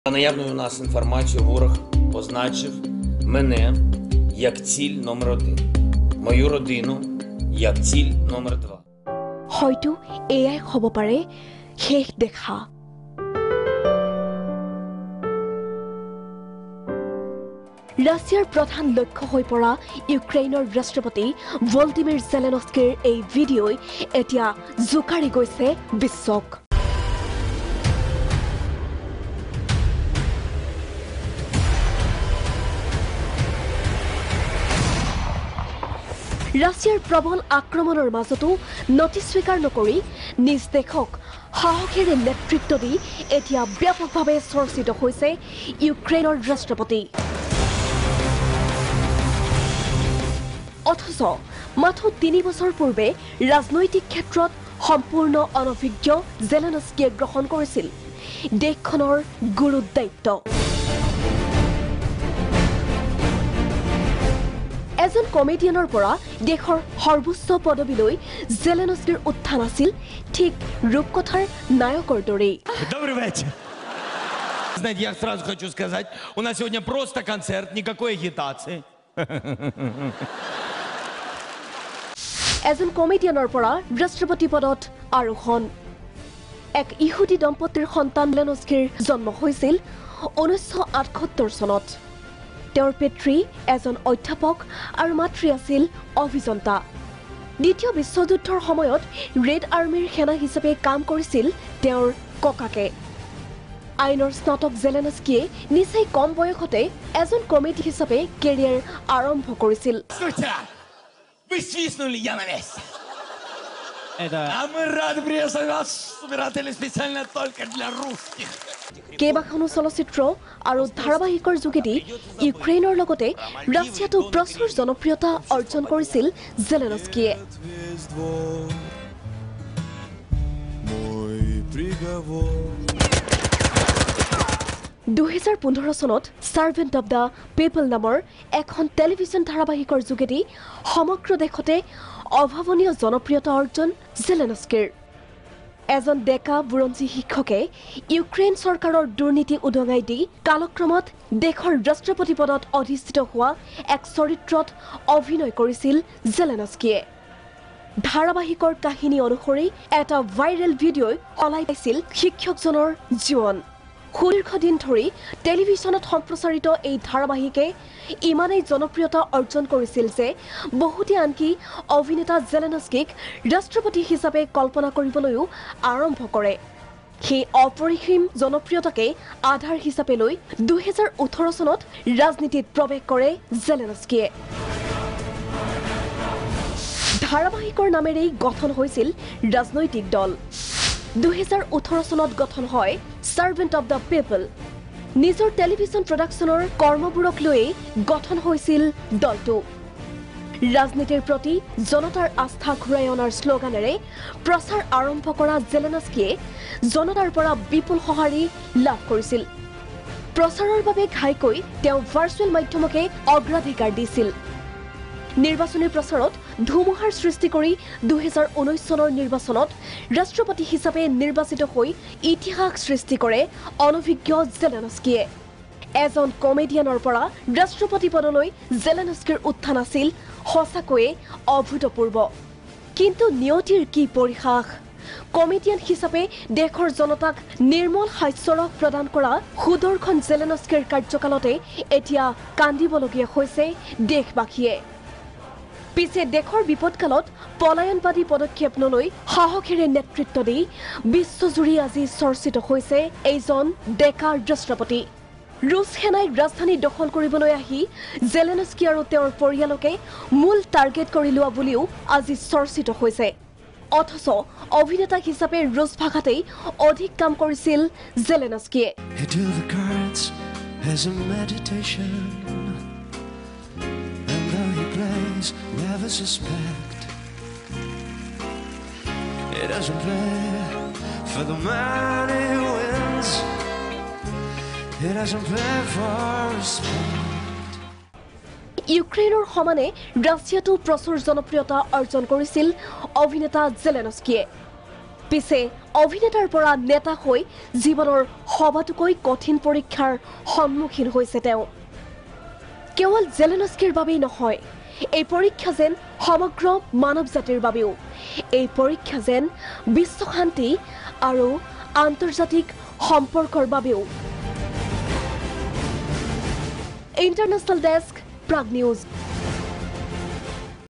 Наявною у нас інформацію ворог позначив мене як ціль номер 1, мою родину як ціль номер 2. হয়তো এয়াই হ'ব পাৰে শেষ দেখা। ৰাছিয়াৰ প্ৰধান লক্ষ্য হৈ পৰা ইউক্ৰেইনৰ ৰাষ্ট্ৰপতি ভলদিমিৰ জেলেনস্কিৰ এই ভিডিঅ'ই এতিয়া জোকাৰি গৈছে বিশ্বক। ৰাছিয়াৰ প্ৰবল আক্ৰমণৰ মাজতো নতি স্বীকাৰ নকৰি নিজ দেশক সাহসেৰে নেতৃত্ব দি এতিয়া ব্যাপকভাৱে চৰ্চিত হৈছে ইউক্ৰেইনৰ ৰাষ্ট্ৰপতি। অথচ মাথো 3 বছৰ পূৰ্বে ৰাজনৈতিক ক্ষেত্ৰত সম্পূৰ্ণ অনভিজ্ঞ জেলেনস্কিয়ে গ্ৰহণ কৰিছিল দেশখনৰ গুৰুত দায়িত্ব। এজন কমেডিয়ানৰ পৰা দেশৰ সৰ্বোচ্চ পদবীলৈ জেলেনস্কিৰ উত্থান আছিল ঠিক ৰূপকথাৰ নায়কৰ দৰেই। Добрый вечер. Знаете, я сразу хочу сказать, у нас сегодня просто концерт, никакой агитации. এজন কমেডিয়ানৰ পৰা ৰাষ্ট্ৰপতি পদত আৰোহণ। এক ইহুদী দম্পতীৰ সন্তান জেলেনস্কিৰ জন্ম হৈছিল 1978 চনত। তেওঁৰ পিতৃ এজন অধ্যাপক আৰু মাতৃ আছিল অভিযন্তা। দ্বিতীয় বিশ্বযুদ্ধৰ সময়ত ৰেড আৰ্মিৰ সেনা হিচাপে কাম কৰিছিল তেওঁৰ ককাকে। আইনৰ স্নাতক জেলেনস্কিয়ে নিচেই কম বয়সতে এজন কমেডি হিচাপে কেৰিয়াৰ আৰম্ভ কৰিছিল। Вы свистнули, я на месте. А мы рады приветствовать вас, собиратели, специально только для русских. কেইবাখনো চলচ্চিত্ৰ আৰু ধাৰাবাহিকৰ যোগেদি ইউক্ৰেইনৰ লগতে ৰাছিয়াতো প্ৰচুৰ জনপ্ৰিয়তা অৰ্জন কৰিছিল জেলেনস্কিয়ে। 2015 চনত চাৰ্ভেণ্ট অৱ দ্য পিপল নামৰ এখন টেলিভিছন ধাৰাবাহিকৰ যোগেদি সমগ্ৰ দেশতে অভাৱনীয় জনপ্ৰিয়তা অৰ্জন জেলেনস্কিৰ। এজন ডেকা বুৰঞ্জী শিক্ষকে ইউক্ৰেইন চৰকাৰৰ দুৰ্নীতি উদঙাই দি কালক্ৰমত দেশৰ ৰাষ্ট্ৰপতি পদত অধিষ্ঠিত হোৱা এক চৰিত্ৰত অভিনয় কৰিছিল জেলেনস্কিয়ে। ধাৰাবাহিকৰ কাহিনী অনুসৰি এটা ভাইৰেল ভিডিঅ'ই সলাই পাইছিল শিক্ষকজনৰ জীৱন। দীৰ্ঘদিন ধৰি টেলিভিছনত সম্প্ৰচাৰিত এই ধাৰাবাহিকে ইমানেই জনপ্ৰিয়তা অৰ্জন কৰিছিল যে বহুতে আনকি অভিনেতা জেলেনস্কিক ৰাষ্ট্ৰপতি হিচাপে কল্পনা কৰিবলৈও আৰম্ভ কৰে। সেই অপৰিসীম জনপ্ৰিয়তাকে আধাৰ হিচাপে লৈ 2018 চনত ৰাজনীতিত প্ৰৱেশ কৰে জেলেনস্কিয়ে। ধাৰাবাহিকৰ নামেৰেই গঠন হৈছিল ৰাজনৈতিক দল। 2018 চনত গঠন হয় চাৰ্ভেণ্ট অৱ দ্য পিপল। নিজৰ টেলিভিছন প্ৰডাকশ্যনৰ কৰ্মবোৰক লৈয়ে গঠন হৈছিল দলটো। ৰাজনীতিৰ প্ৰতি জনতাৰ আস্থা ঘূৰাই অনাৰ শ্লোগানেৰে প্ৰচাৰ আৰম্ভ কৰা জেলেনস্কিয়ে জনতাৰ পৰা বিপুল সঁহাৰি লাভ কৰিছিল। প্ৰচাৰৰ বাবে ঘাইকৈ তেওঁ ভাৰ্চুৱেল মাধ্যমকে অগ্ৰাধিকাৰ দিছিল। নিৰ্বাচনী প্ৰচাৰত ধুমুহাৰ সৃষ্টি কৰি 2019 চনৰ নিৰ্বাচনত ৰাষ্ট্ৰপতি হিচাপে নিৰ্বাচিত হৈ ইতিহাস সৃষ্টি কৰে অনভিজ্ঞ জেলেনস্কিয়ে। এজন কমেডিয়ানৰ পৰা ৰাষ্ট্ৰপতি পদলৈ জেলেনস্কিৰ উত্থান আছিল সঁচাকৈয়ে অভূতপূৰ্ব। কিন্তু নিয়তিৰ কি পৰিহাস! কমেডিয়ান হিচাপে দেশৰ জনতাক নিৰ্মল হাস্যৰস প্ৰদান কৰা সুদৰ্শন জেলেনস্কিৰ কাৰ্যকালতে এতিয়া কান্দিবলগীয়া হৈছে দেশবাসীয়ে। পিছে দেশৰ বিপদকালত পলায়নবাদী পদক্ষেপ নলৈ সাহসেৰে নেতৃত্ব দি বিশ্বজুৰি আজি চৰ্চিত হৈছে এইজন ডেকা ৰাষ্ট্ৰপতি। ৰুছ সেনাই ৰাজধানী দখল কৰিবলৈ আহি জেলেনস্কি আৰু তেওঁৰ পৰিয়ালকে মূল টাৰ্গেট কৰি লোৱা বুলিও আজি চৰ্চিত হৈছে। অথচ অভিনেতা হিচাপে ৰুছ ভাষাতেই অধিক কাম কৰিছিল জেলেনস্কিয়ে। Never suspect he doesn't play for the man he wins. He doesn't play for respect. ইউক্ৰেইনৰ সমানে ৰাছিয়াতো প্ৰচুৰ জনপ্ৰিয়তা অৰ্জন কৰিছিল অভিনেতা জেলেনস্কিয়ে। পিছে অভিনেতাৰ পৰা নেতা হৈ জীৱনৰ সবাতোকৈ কঠিন পৰীক্ষাৰ সন্মুখীন হৈছে তেওঁ কেৱল জেলেনস্কিৰ বাবেই নহয় এই পৰীক্ষা যেন সমগ্ৰ মানৱ জাতিৰ বাবেও এই পৰীক্ষা যেন বিশ্ব শান্তি আৰু আন্তৰ্জাতিক সম্পৰ্কৰ বাবেও ইন্টাৰনেশ্যনেল ডেস্ক প্ৰাগ নিউজ